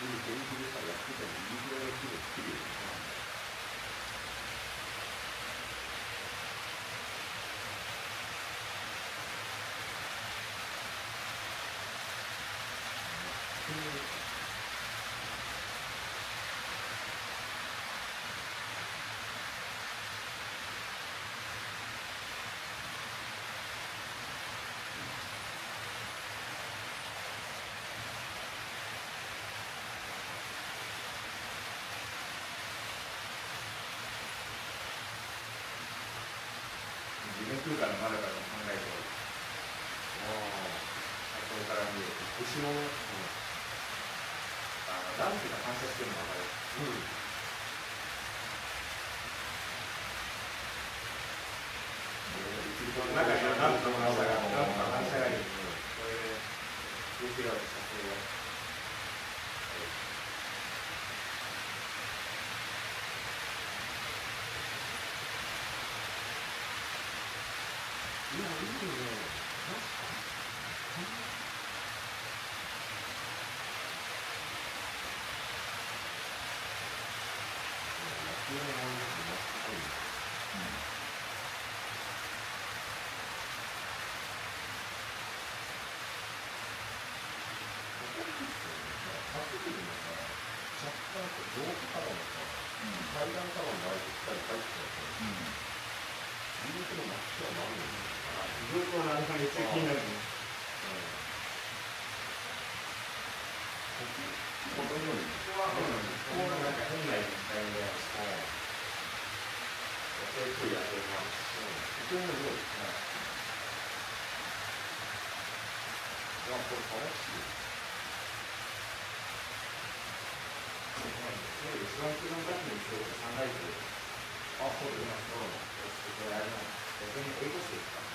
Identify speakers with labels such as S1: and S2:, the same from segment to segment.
S1: に元気でさ、やってたらいいぐらいの規模作るよね。
S2: 自分空間の窓から考えると、これから見える星の、ダンスが反射してるのが分かる。中にはダンスの反射がいい。これで、浮いてるわけですよ、それが。
S1: いや、いいね。確かに。野球の番組ってすごいね。カップルのさ、シャッターとロープからのさ、階段からのライト光入ってたらさ、自分の真っ暗になるのに。
S2: ずっとめっちゃ気になるね。
S1: このように、
S2: ここはなんか変な色使いで、そういう濃いやつもあるし、
S1: ここもどうですか。これ楽しい。
S2: 一番一番ガチにしてるサンライズ。
S1: そうですね。
S2: これあれなんです。全然英語詞ですか。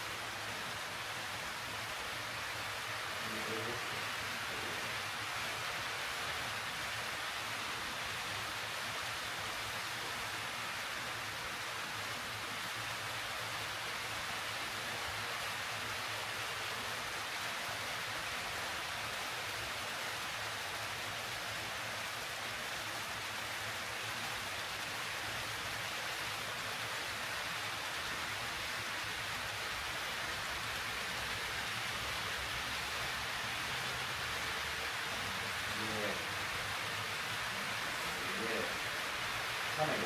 S2: かなり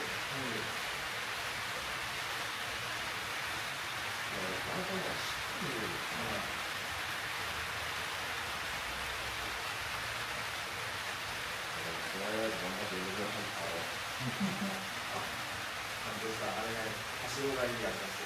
S2: あれが、はしごがいいやつです。